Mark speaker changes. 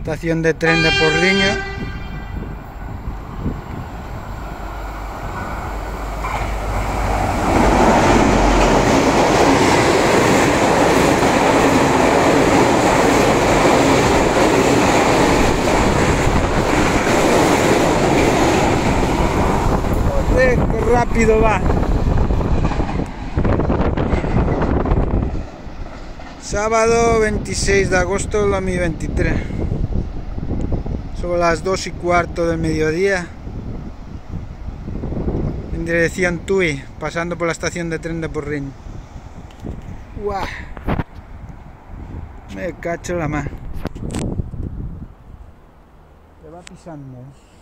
Speaker 1: Estación de tren de Porriño. ¡Qué rápido va! Sábado 26 de agosto de 2023. Son las 2:15 del mediodía. En dirección Tui, pasando por la estación de tren de Porriño. ¡Guau! Me cacho la mano. Te va pisando.